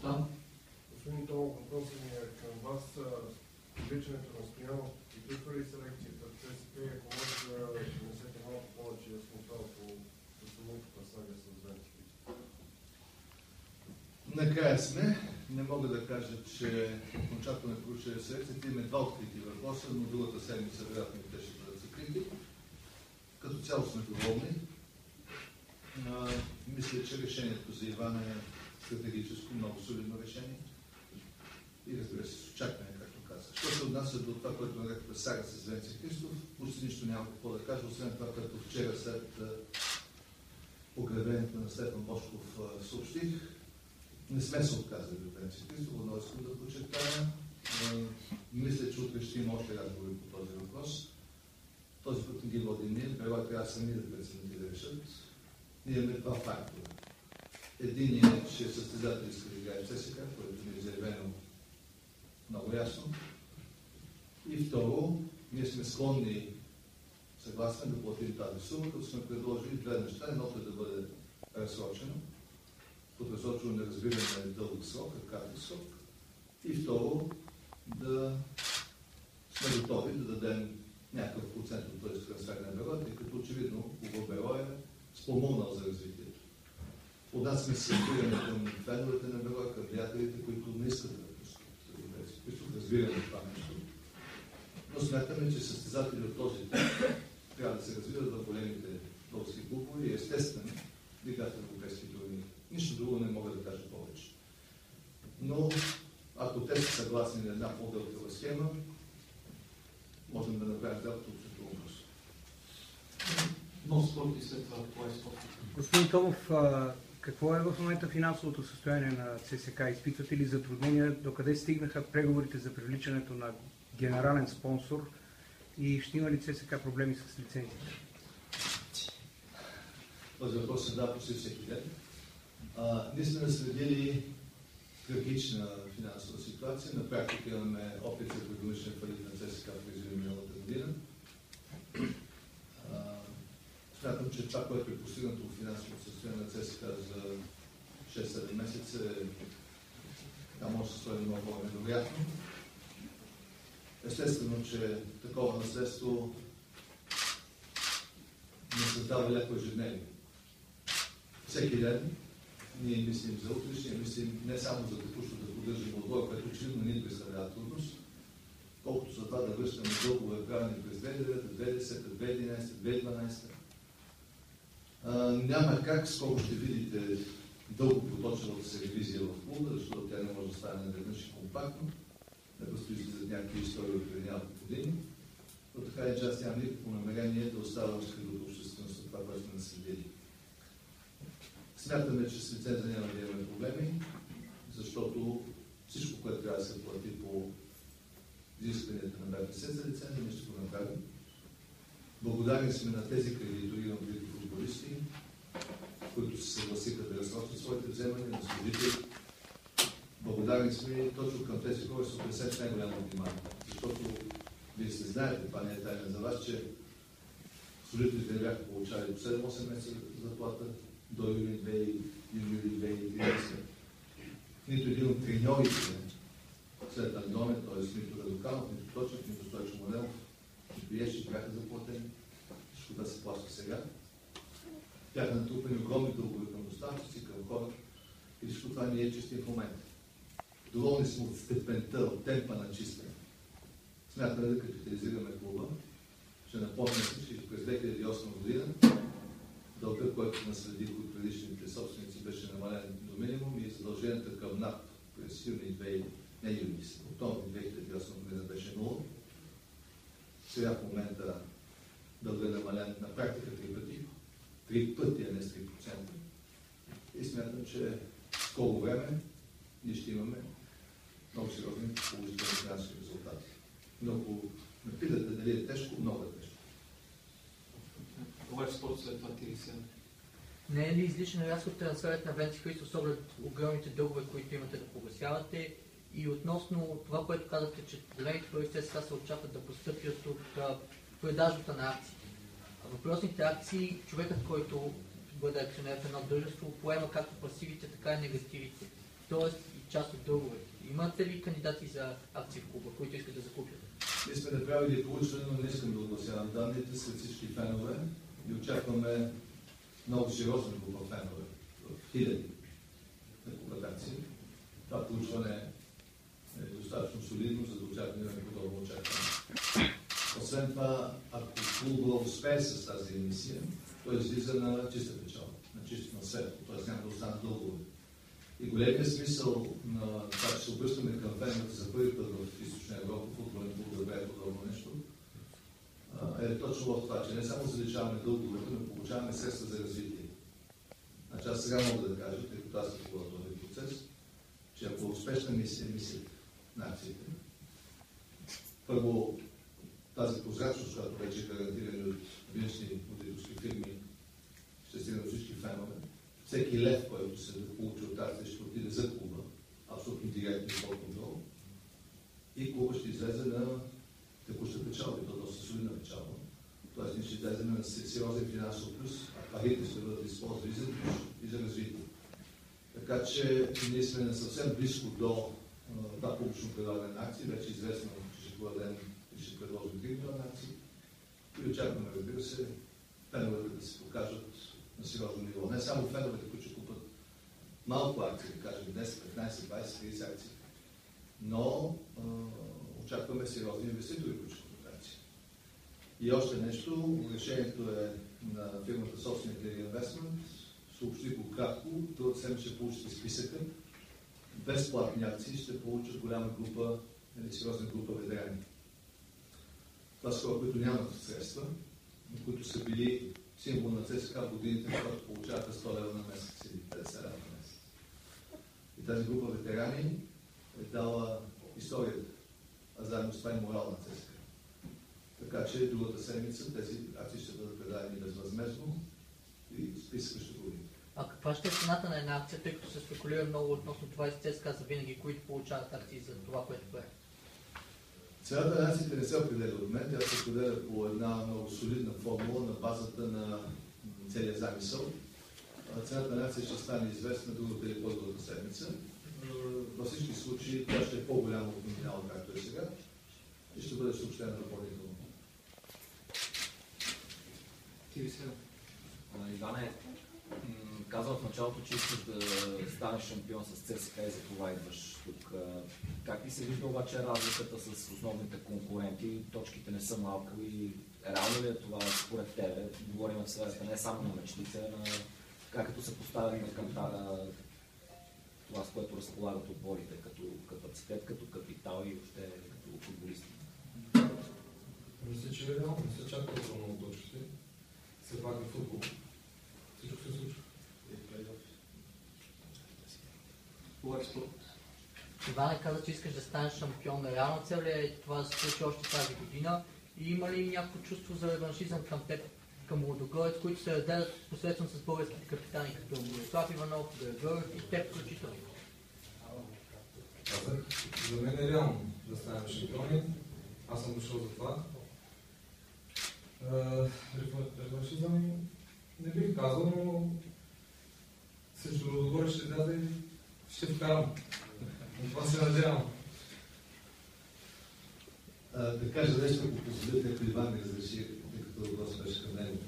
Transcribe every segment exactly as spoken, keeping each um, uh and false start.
Да. Господин Томов, въпросът ми е към вас. Привличането на Стоянов приключва ли селекцията в ЦСКА и ако може да внесете малко повече яснота по самото сага с Венци Христов? Накрая сме. Не мога да кажа, че окончателно проучване селекцията има два открити въпроса, но другата седмица вероятно те ще бъдат закрити. Като цяло сме доволни. А, мисля, че решението за Иван е стратегическо, много солидно решение. И разбира се, с очакване, както казах. Що се отнася до това, което нарекохме сага с Венци Христов, почти нищо няма какво да кажа, освен това, което вчера след погребението на Стефан Бошков съобщих. Не сме се отказали от Венци Христов, но искам да подчертая. Мисля, че утре ще има още разговори по този въпрос. Този път не ги водим ние, бела трябва сами да преценят и да решат. Ние имаме два фактора. Единият, че състезател иска да играе в ЦСКА, което ни е заявено много ясно. И второ, ние сме склонни, съгласни да платим тази сума, като сме предложили две неща. Едното е да бъде разсрочено. Под разсрочено не разбираме дълъг срок, а кратък срок. И второ, да сме готови да дадем някакъв процент от този трансфер на Бероя, тъй като очевидно Клубът Бероя е спомогнал за развитието. От нас сме се разбираме към феновете на Бероя, към приятелите, които не искат да напускат Европейски Христов, разбираме това нещо. Но смятаме, че състезатели от този тип трябва да се развиват в големите български клубове и естествено да играят в европейски турнири. Нищо друго не мога да кажа повече. Но ако те са съгласни на една по-дългова схема, можем да направим делото от въпрос. Но спорт и след това, това е спорт. Господин Томов, какво е в момента финансовото състояние на ЦСКА? Изпитвате ли затруднения? Докъде стигнаха преговорите за привличането на генерален спонсор и ще има ли ЦСКА проблеми с лицензията? Този въпрос се дава почти всеки ден. А, ние сме наследили трагична финансова ситуация. На практика имаме опит за предумишлен фалит на ЦСКА през миналата година. А, смятам, че това, което е постигнато в финансовото състояние на ЦСКА за шест-седем месеца, е, да, може да се строи много по-невероятно. Естествено, че такова наследство не създава леко ежедневие. Всеки ден ние мислим за утрешния, мислим не само за текущо да поддържаме отбора, което очевидно ни представлява трудност, колкото за това да връщаме дългове правени през две хиляди и девета, две хиляди и десета, две хиляди и единадесета, две хиляди и дванадесета. А, няма как, скоро ще видите дълго поточената се ревизия в клуба, защото тя не може да стане наведнъж и компактно. Не просто излизат някакви истории от преди няколко години. Но така е, че аз нямам никакво намерение да оставам скрито от обществеността това, което сме наследили. Смятаме, че с лиценза няма да имаме проблеми, защото всичко, което трябва да се плати по изискванията на БФС за лиценза, ние ще го направим. Благодарни сме на тези кредитори на другите футболисти, които се съгласиха да разсрочат своите вземания, на служители. Благодарни сме точно към тези хора, се отнесем с най-голямо внимание. Защото вие се знаете, това не е тайна за вас, че служителите не бяха получали до седем-осем месеца заплата до юли две хиляди и тринадесета. Нито един от треньорите след Андоне, т.е. нито Радоканов, нито Точев, нито Стойчо Младенов, нито Биеши бяха заплатени. Всичко да се плаща сега. Бяха натрупани огромни дългове към доставчици, към хора. И всичко това не е чистим в момента. Доволни сме от степента, от темпа на чистене. Смятаме да капитализираме клуба. Ще напомня, че през две хиляди и осма година дълга, който наследих от предишните собственици, беше намален до минимум и задълженията към НАП през юни две хиляди, не юни, октомври две хиляди и осма година беше нула. Сега в момента дълга е намален на практика три пъти. Три пъти, а не с три процента. И смятам, че в скоро време ние ще имаме много сериозни положителни финансови резултати. Но ако ме питате дали е тежко, много е тежко. Обаче спорт след това ти сега. Не е ли излишен разход трансферът на Венци Христов с оглед огромните дългове, които имате да погасявате? И относно това, което казахте, че големите пари сега се очакват да постъпят от продажбата на акции. Въпросните акции, човекът, който бъде акционер в едно дружество, поема както пасивите, така и негативите. Тоест, част от дълговете. Имате ли кандидати за акции в клуба, които искат да закупят? Ние сме направили проучване, но не искам да огласявам данните сред всички фенове и очакваме много сериозна група фенове, в хиляди на купатации. Това проучване е достатъчно солидно, за да очакваме подобно очакване. Освен това, ако клуба успее с тази емисия, той излиза на чиста печалба, на чисто наследство, т.е. няма да останат дългове. И големият смисъл на това, че се обръщаме към феновете за първи път в Източна Европа, футболен клуб да прави подобно нещо, е точно в това, че не само заличаваме дълговете, но получаваме средства за развитие. Значи аз сега мога да кажа, тъй като аз съм в този процес, че ако успешна мисия, мисия на акциите, първо тази прозрачност, която вече е гарантирана от външни аудиторски фирми, ще стигне до всички фенове. Всеки лев, който се да получи от акция, ще отиде за клуба, абсолютно директно под контрол. И клуба ще излезе на текуща печалба, и то доста солидна печалба. Тоест ние ще излезем на сериозен финансов плюс, а парите ще бъдат използвани и за, и за развитие. Така че ние сме съвсем близко до това публично предлагане на акции, вече известно, че ще бъдем и ще предложим три милиона акции. И очакваме, разбира се, феновете да се покажат на сериозно ниво. Не само феновете, които ще купат малко акции, да кажем десет, петнайсет, двайсет, трийсет акции, но а, очакваме сериозни инвеститори, които ще купат акции. И още нещо, решението е на фирмата собственик Reinvestment, съобщи го кратко, това седем ще получите списъка. Безплатни акции ще получат голяма група, или сериозна група ветерани. Това са хора, които нямат средства, но които са били символ на ЦСКА в годините, когато получаваха сто лева на месец или петдесет лева на месец. И тази група ветерани е дала историята, а заедно с това и морал на ЦСКА. Така че другата седмица тези акции ще бъдат предадени безвъзмездно и списъка ще го видим. А каква ще е цената на една акция, тъй като се спекулира много относно това и ЦСКА за винаги, които получават акции за това, което прави? Цената на акциите не се определя от мен, тя се определя по една много солидна формула на базата на целия замисъл. Цената на акция ще стане известна другата или по-другата седмица. Във всички случаи тя ще е по-голяма от номинално, както е сега, и ще бъде съобщена допълнително. Ти ви сега. Иване, казвам в началото, че искаш да станеш шампион с ЦСКА и за това идваш тук. Как ли се вижда обаче разликата с основните конкуренти? Точките не са малко и реално ли е това според тебе? Говорим в сферата не само на мечтите, а как като се поставят на кантара това, с което разполагат отборите, като капацитет, като капитал и въобще като футболисти? Мисля, че реално не се чака толкова много точките. Все пак е футбол. Всичко се случва. Това е спорт. Иване каза, че искаш да станеш шампион. Реална цел ли е това да се случи още тази година? И има ли някакво чувство за реваншизъм към теб, към Лудогорец, които се разделят посредством с българските капитани, като Борислав Иванов, Григоров и теб включително? За мен е реално да станем шампиони. Аз съм дошъл за това. Реваншизъм не бих казал, но срещу Лудогорец ще изляза и ще вкарам. Но това се надявам. Да кажа нещо, ако позволите, ако Иван ми разреши, тъй като въпрос беше към него.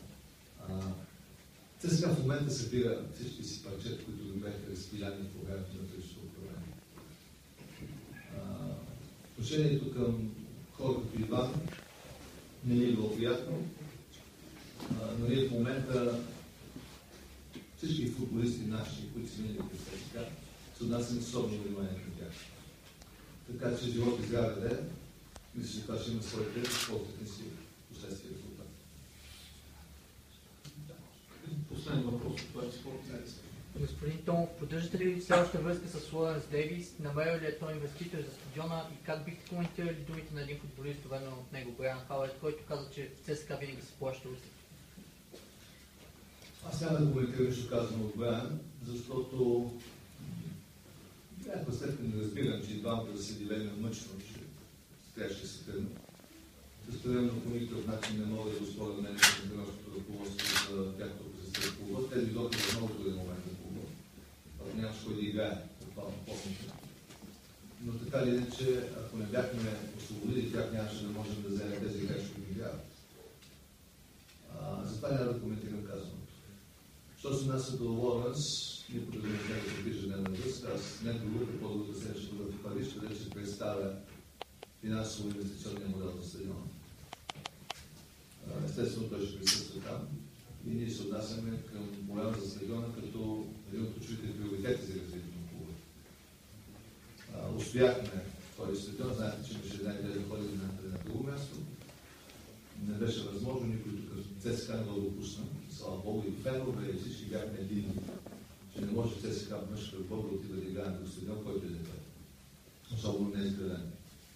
ЦСКА в момента събира всички си парчета, които ги бяха разпиляни в програмите на предишното управление. Отношението към хора като Иван не ни е било приятно, но ние в момента всички футболисти наши, които са минали през ЦСКА, се отнасяме особено внимание към тях. Така че живот и здраве де, мисля, че това ще има своите по-технически последствия резултат. Последен въпрос, това е спорт. Господин Томов, поддържате ли все още връзка с Лоренс Дейвис? Намерил ли е той инвеститор за стадиона и как бихте коментирали думите на един футболист, доведен от него, Брайан Хауърд, който каза, че ЦСКА винаги се плаща усет? Аз няма да коментирам нещо казано от Брайан, защото в някаква степен не разбирам, че и двамата да се дилеме мъчно, че трябваше да се тръгна. Състоянно по никакъв начин не мога да оспоря мнението на тренерското ръководство за тяхното присъствие в клуба. Те дойдоха в много труден момент на клуба. Нямаше кой да играе от това на по-на но така или иначе, ако не бяхме освободили тях, нямаше да можем да вземем тези играчи, които играят. Затова няма да коментирам казаното. Що се отнася до Лоренс, никога да не бях да придържа дневна връзка. Аз не другата, по-другата седмица в Париж, където се представя финансово-инвестиционния модел на стадиона. Естествено, той ще присъства там и ние се отнасяме към проблема за стадиона като един от ключовите приоритети за развитието на клуба. Успяхме този стадион, знаете, че имаше една идея да ходим на, на друго място. Не беше възможно, никой тук ЦСКА не го допусна. Слава Богу, и фенове, и всички бяхме едини, че не може ЦСКА мъжка отбор да отива да играе на стадион, който е да особено не е изграден.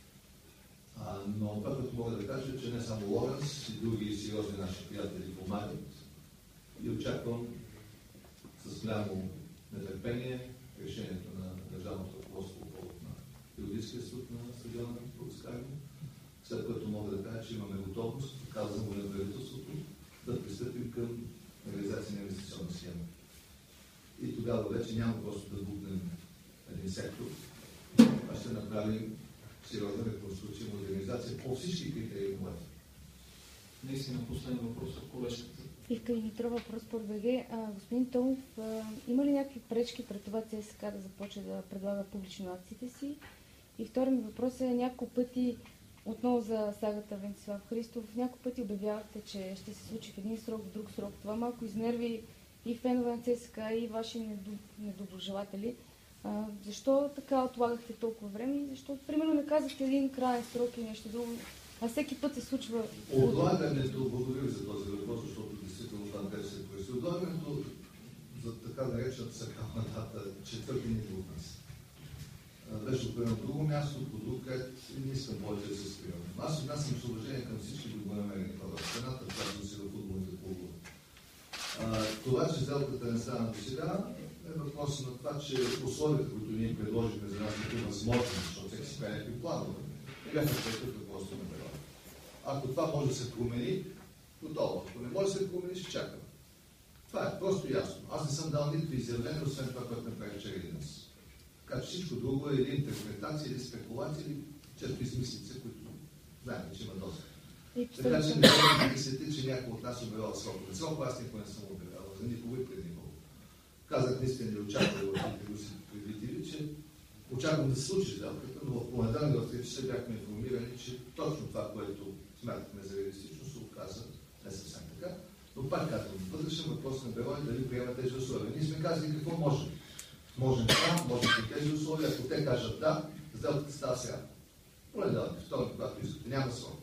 Но това, което мога да кажа, е, че не само Лоренс и други сериозни наши приятели помагат и очаквам с голямо нетърпение решението на държавното ръководство по повод на юридическия съд на стадиона по Скарно, след което мога да кажа, че имаме готовност, казвам го на правителството, да пристъпим към реализация на инвестиционна схема. И тогава вече няма просто да букнем един сектор, а ще направим сериозна реконструкция и модернизация по всички критерии в момента. Наистина, последен въпрос от колежката. Ивка Димитрова, въпрос по БГ. Господин Томов, а, има ли някакви пречки пред това ЦСКА да започне да предлага публично акциите си? И втори ми въпрос е, няколко пъти, отново за сагата Венцислав Христов, няколко пъти обявявате, че ще се случи в един срок, в друг срок. Това малко изнерви и фенове на ЦСКА, и ваши недоброжелатели. А, защо така отлагахте толкова време и защо, примерно, не казахте един краен срок и нещо друго, а всеки път се случва... Отлагането, благодаря за този въпрос, защото действително това къде се поясни. Отлагането за така наречената сакрална дата четвърти никой от нас. Беше определено друго място, по друг ред и не искам повече да се спирам. Аз отнасям с уважение към всички добронамерени хора в страната, когато си в футболните клубове. Това, че сделката не стана до сега, е въпрос на това, че условията, които ние предложихме за нас като възможни, защото всеки си прави някакви планове, не бяха прекът въпросът на периода. Ако това може да се промени, готово. Ако не може да се промени, ще чакаме. Това е просто ясно. Аз не съм дал нито изявление, освен това, което направи вчера и днес. Така че всичко друго е или интерпретация, или спекулация, или често измислица, които знаете, че има доста. Така че не трябва да мислите, че някой от нас е обявял срокове. Срокове аз никога не съм обявявал, за никого и преди никого. Казах наистина не очаквали в тези предвидители, че очаквам да се случи сделката, но в понеделник в три часа бяхме информирани, че точно това, което смятахме за реалистично, се оказа не съвсем така. Но пак казвам, вътрешен въпрос на бюро е дали приема тези условия. Ние сме казали какво можем. Можем това, можем при тези условия. Ако те кажат да, сделката става сега. Понеделник, вторник, когато искате, няма срок.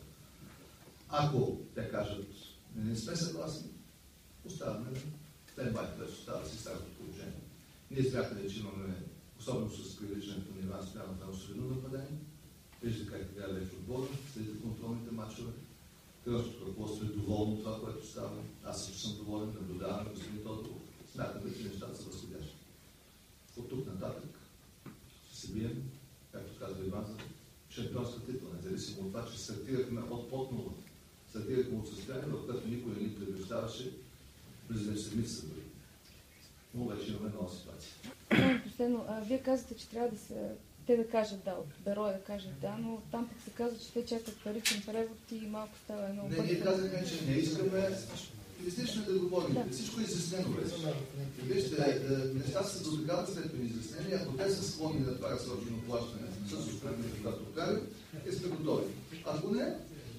Ако те кажат не сме съгласни, оставаме на стендбай, т.е. остава си старото положение. Ние смятаме, че имаме, особено с привличането на Иван Стоянов на осъдено нападение. Вижда как играе вече отбора, след контролните матчове. Кръвното ръководство е доволно от това, което става. Аз също съм доволен, наблюдавам на господин Тодоров. Смятаме, че нещата са възходящи. От тук нататък ще се бием, както казва Иван, за шампионска титла, независимо от това, че стартирахме от под нула. Стартирахме от състояние, в което никой не ни предвещаваше през две седмица дори. Но вече имаме нова ситуация. Последно, а, вие казвате, че трябва да се, те да кажат да, от Беро да кажат да, но там пък се казва, че те чакат паричен превод и малко става едно... Не, ние казахме, че не искаме излишно да говорим. Да. Всичко е изяснено вече. Вижте, неща са до такава степен изяснени, ако те са склонни да това разсрочено плащане с успехите, когато правим, и сме готови. Ако не,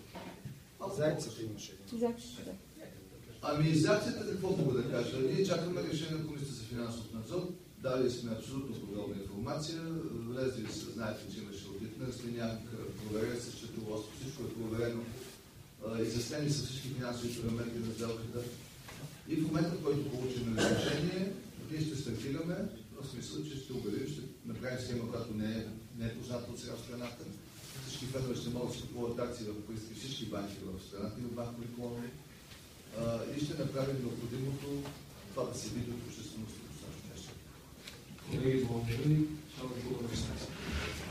За акцията имаше. За акцията, да. Ами за акцията какво мога да кажа? Ние чакаме решение на Комисията за финансов надзор. Дали сме абсолютно подробна информация. Влезли са, знаете, че имаше одитна сменяк, проверен се счетоводство, всичко е проверено. Изяснени са всички финансови параметри на сделката. И в момента, в който получим решение, ние ще стартираме, в смисъл, че ще обявим, ще направим схема, която не е, не е позната от сега в страната. Всички федове ще могат да се купуват акции в всички банки в страната и в банкови клонове. И ще направим необходимото това да се види от обществеността. Колеги, благодаря ви.